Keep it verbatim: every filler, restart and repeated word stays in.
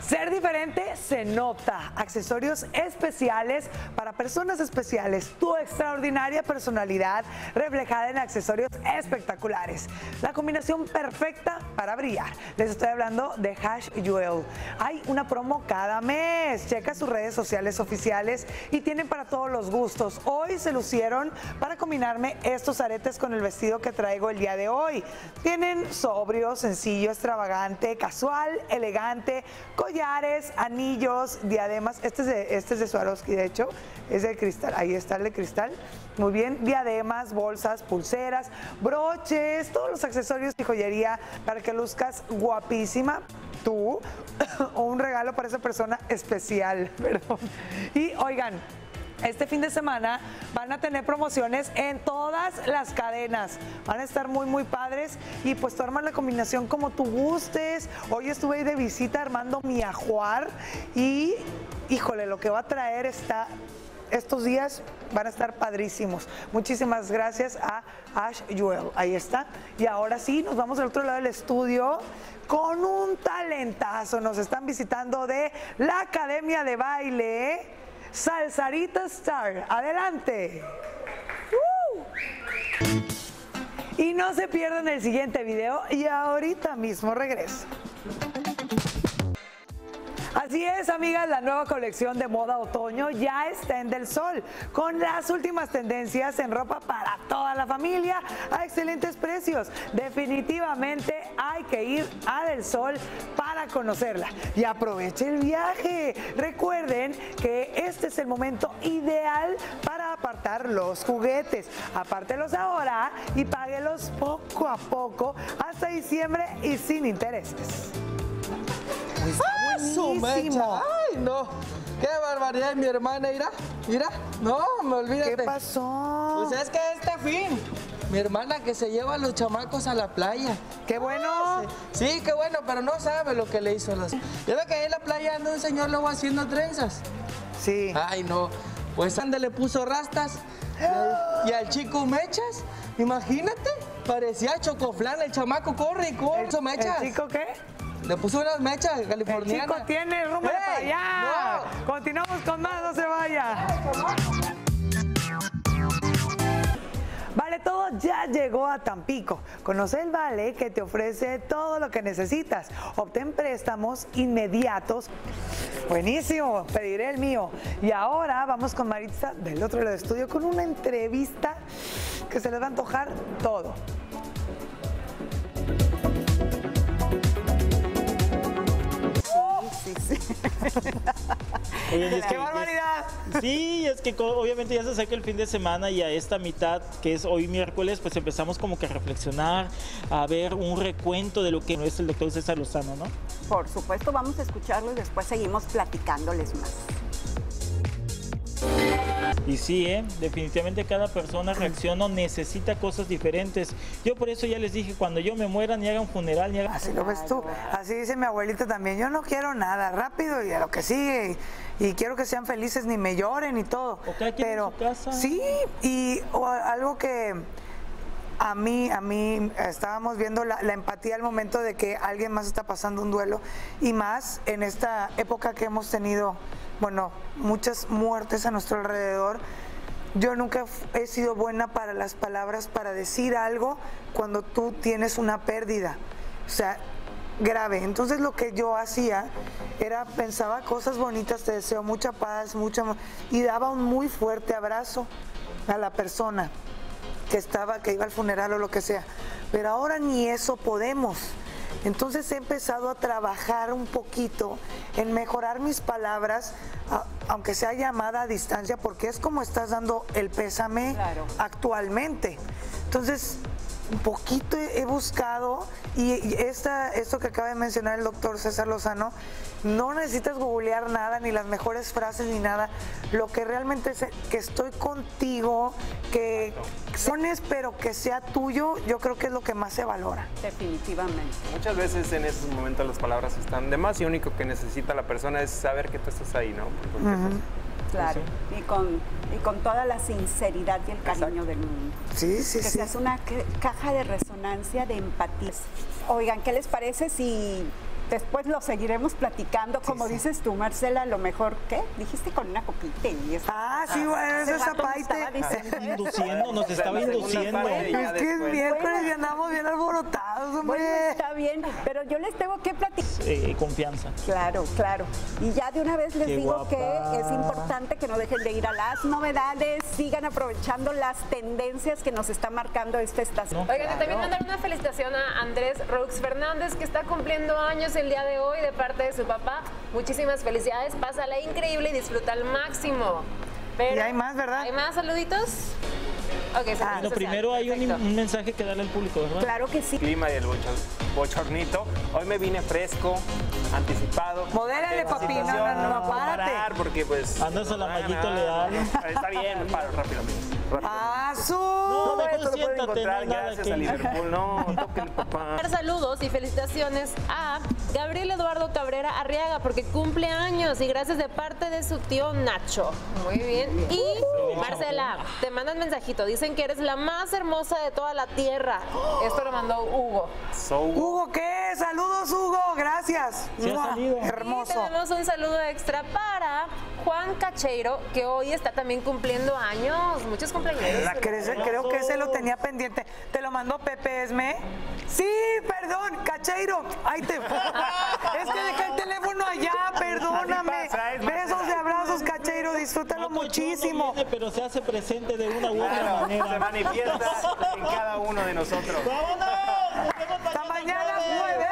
Ser diferente se nota. Accesorios especiales para personas especiales. Tu extraordinaria personalidad reflejada en accesorios espectaculares. La combinación perfecta para brillar. Les estoy hablando de Hash Jewel. Hay una promo cada mes. Checa sus redes sociales oficiales y tienen para todos los gustos. Hoy se lucieron para combinarme estos aretes con el vestido que traigo el día de hoy. Tienen sobrio, sencillo, extravagante, casual, elegante, collares, anillos, diademas. Este es de, este es de Swarovski, de hecho, es de cristal. Ahí está el de cristal. Muy bien, diademas, bolsas, pulseras, broches, todos los accesorios y joyería para que luzcas guapísima tú o un regalo para esa persona especial, perdón. Y oigan, este fin de semana van a tener promociones en todas las cadenas. Van a estar muy, muy padres y pues tú armas la combinación como tú gustes. Hoy estuve ahí de visita armando mi ajuar y, híjole, lo que va a traer está... Estos días van a estar padrísimos. Muchísimas gracias a Hash Jewel. Ahí está. Y ahora sí, nos vamos al otro lado del estudio con un talentazo. Nos están visitando de la Academia de Baile Salsarita Star. Adelante. Uh. Y no se pierdan el siguiente video y ahorita mismo regreso. Así es, amigas, la nueva colección de moda otoño ya está en Del Sol, con las últimas tendencias en ropa para toda la familia a excelentes precios. Definitivamente hay que ir a Del Sol para conocerla y aproveche el viaje. Recuerden que este es el momento ideal para apartar los juguetes. Apártelos ahora y páguelos poco a poco hasta diciembre y sin intereses. ¡Ah, su mecha! ¡Ay, no! ¡Qué barbaridad, mi hermana! Mira, mira, no, me olvídate. ¿Qué pasó? Pues es que este fin, mi hermana que se lleva a los chamacos a la playa. ¡Qué bueno! Ah, sí. sí, qué bueno, pero no sabe lo que le hizo a los... Ya ve que ahí en la playa anda un señor luego haciendo trenzas. Sí. Ay, no, pues ande le puso rastas y al, y al chico mechas, imagínate, parecía chocoflán, el chamaco corre y corre, ¿El, mechas. ¿El chico qué? Le puso unas mechas californianas. El chico tiene rumbo para allá. No. Continuamos con más, no se vaya. Vale Todo ya llegó a Tampico. Conoce el Vale que te ofrece todo lo que necesitas. Obtén préstamos inmediatos. Buenísimo, pediré el mío. Y ahora vamos con Maritza del otro lado del estudio con una entrevista que se les va a antojar todo. Sí, sí. Oye, es ¡Qué que, barbaridad! Es, sí, es que obviamente ya se acerca el fin de semana y a esta mitad, que es hoy miércoles, pues empezamos como que a reflexionar, a ver un recuento de lo que es el doctor César Lozano, ¿no? Por supuesto, vamos a escucharlo y después seguimos platicándoles más. Y sí, ¿eh? Definitivamente cada persona reacciona o necesita cosas diferentes. Yo por eso ya les dije, cuando yo me muera, ni hagan funeral, ni hagan... Así lo ves tú, así dice mi abuelita también. Yo no quiero nada, rápido y a lo que sigue. Y, y quiero que sean felices, ni me lloren y todo. O cada quien Pero en su casa. sí, y o algo que a mí, a mí estábamos viendo la, la empatía al momento de que alguien más está pasando un duelo. Y más en esta época que hemos tenido... Bueno, muchas muertes a nuestro alrededor. Yo nunca he sido buena para las palabras, para decir algo cuando tú tienes una pérdida, o sea, grave. Entonces lo que yo hacía era, pensaba cosas bonitas, te deseo mucha paz, mucha... y daba un muy fuerte abrazo a la persona que estaba, que iba al funeral o lo que sea. Pero ahora ni eso podemos. Entonces he empezado a trabajar un poquito en mejorar mis palabras, a, aunque sea llamada a distancia, porque es como estás dando el pésame claro. actualmente. Entonces, un poquito he, he buscado, y, y esta, esto que acaba de mencionar el doctor César Lozano, no necesitas googlear nada, ni las mejores frases, ni nada. Lo que realmente es que estoy contigo, que sones, pero que sea tuyo, yo creo que es lo que más se valora. Definitivamente. Muchas veces en esos momentos las palabras están de más y lo único que necesita la persona es saber que tú estás ahí, ¿no? Uh-huh. Claro, y con, y con toda la sinceridad y el cariño Exacto. del mundo. Sí, sí, que sí. seas una caja de resonancia de empatía. Oigan, ¿qué les parece si después lo seguiremos platicando, como sí. dices tú, Marcela, a lo mejor, ¿qué? Dijiste con una copita y eso. Ah, sí, bueno, eso es Hace rato me zapaite. estaba diciendo eso. Induciendo, nos estaba La segunda induciendo. parte ya Es que es después. miércoles y andamos bien alborotados, hombre. Bueno, está bien, pero yo les tengo que platicar. Eh, confianza. Claro, claro. Y ya de una vez les Qué digo guapa. que es importante que no dejen de ir a las novedades, sigan aprovechando las tendencias que nos está marcando esta estación. Oigan, y también mandar una felicitación a Andrés Roux Fernández, que está cumpliendo años el día de hoy de parte de su papá. Muchísimas felicidades, pásala increíble y disfruta al máximo. Pero, Y hay más, ¿verdad? ¿Hay más saluditos? Ok, saludos Bueno, sociales, primero hay un, perfecto. un mensaje que darle al público, ¿verdad? Claro que sí. Clima y el bochor- bochornito. Hoy me vine fresco, anticipado. Modérale, Tengo papi, no, situación, no, no, puedo párate. parar porque pues... Andas a la no, mallito no, leal. no, Está bien, me paro rápido, amigos. rápido. ¡Ah, su! No, Todo mejor esto lo pueden siéntate, encontrar no hay nada gracias que- a Liverpool. No, tóquenle, papá. Dar saludos y felicitaciones a Gabriel Eduardo Cabrera Arriaga porque cumple años y gracias de parte de su tío Nacho. Muy bien. Y Marcela, te mandan mensajito, dicen que eres la más hermosa de toda la tierra. Esto lo mandó Hugo. So, Hugo, ¿qué? Saludos, Hugo, gracias. Sí ha ¡Mua! salido. Y Hermoso. tenemos un saludo extra para Juan Cacheiro, que hoy está también cumpliendo años. Muchos cumpleaños. La que ese- creo que ese lo tenía pendiente. ¿Te lo mandó Pepe Esme? Sí, perdón, Cacheiro. Ay, te... Es que dejé el teléfono allá, perdóname. Así pasa, es Besos y abrazos, Cacheiro, disfrútalo Paco Chulo muchísimo. viene, pero se hace presente de una u otra claro, se manera. manifiesta en cada uno de nosotros. ¡Vámonos! Nos vemos Hasta mañana, jueves. jueves.